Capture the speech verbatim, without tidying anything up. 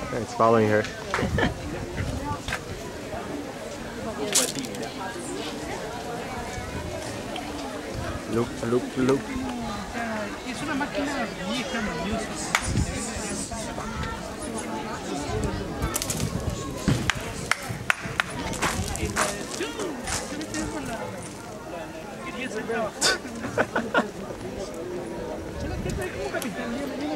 It's following her. Loop, loop, loop. Es una máquina vieja, mañosa. Quería ser trabajador. Solo que como capitán,